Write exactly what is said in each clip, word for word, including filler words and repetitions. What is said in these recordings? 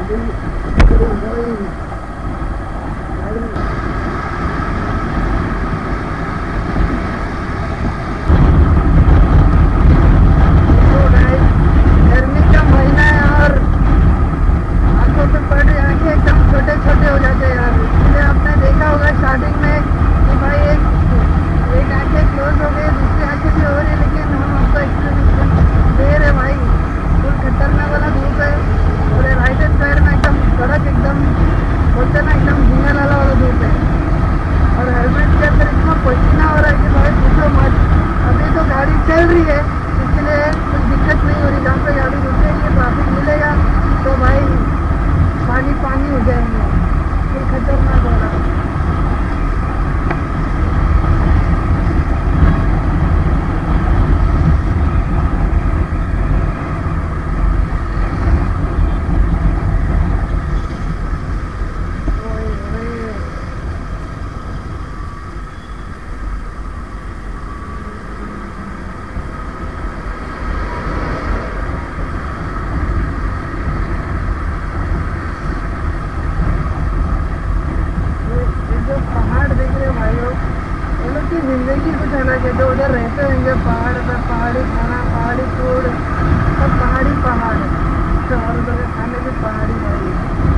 जिंदगी कुछ अलग है। जो उधर रहते होंगे पहाड़ पे, पहाड़ी खाना, पहाड़ी फूड, सब पहाड़ी पहाड़ तो और उधर खाने भी पहाड़ी भाई।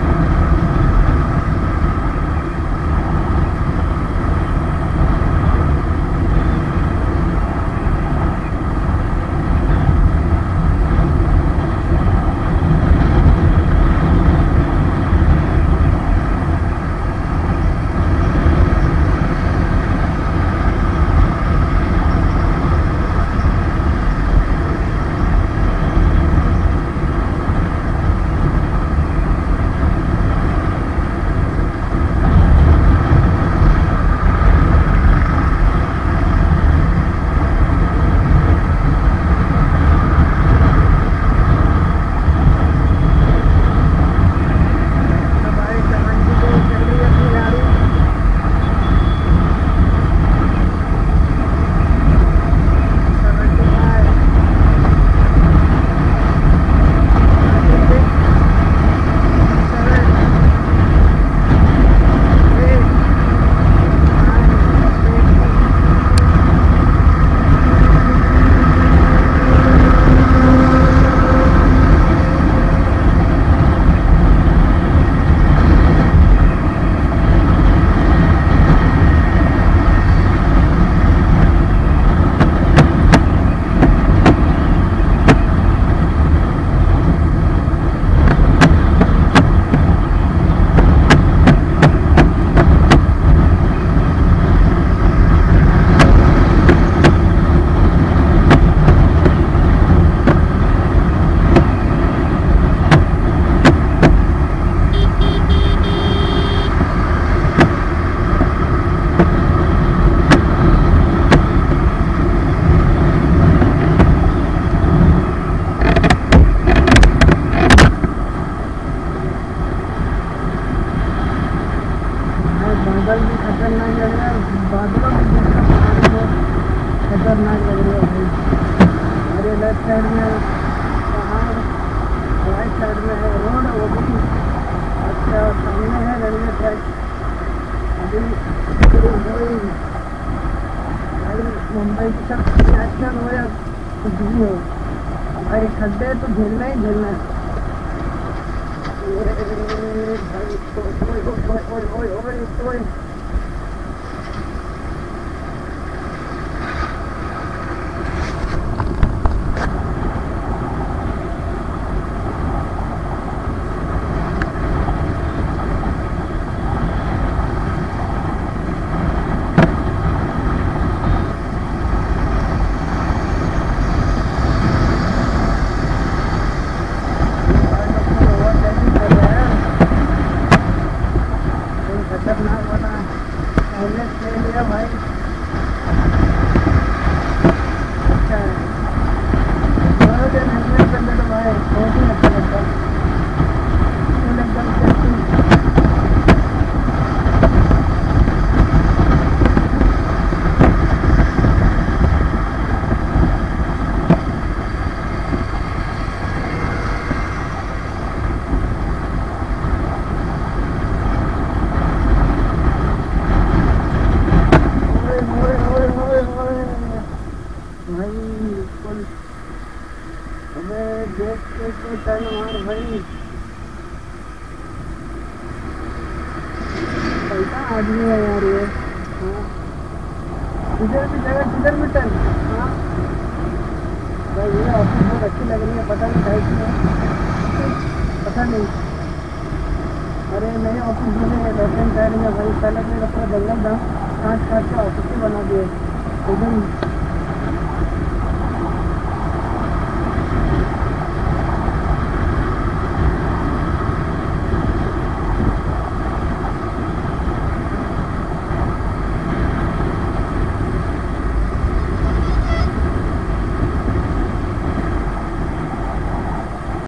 बादल भी खतरनाक लग रहा है, बादलों में भी खतरनाक लग रहा है भाई। हमारे लेफ्ट साइड में पहाड़, राइट साइड में है रोड, वो भी अच्छा सामने है रेलवे ट्रैक। अभी मुंबई की सब एक्शन हो या कुछ भी हो भाई, खड्डे तो झेलना ही झेलना है। Oi, oi, oi, oi, oi. खतरनाक वाला आदमी है यार ये। हाँ इधर भी जगह, किधर भी टर्न। हाँ भाई ये ऑफिस बहुत अच्छी लग रही है, पता नहीं है क्यों, पता नहीं। अरे नए ऑफिस बने लेफ्ट हैंड साइड में भाई, पहले मेरा पूरा जंगल था, काट काट के ऑफिस ही बना दिए एकदम।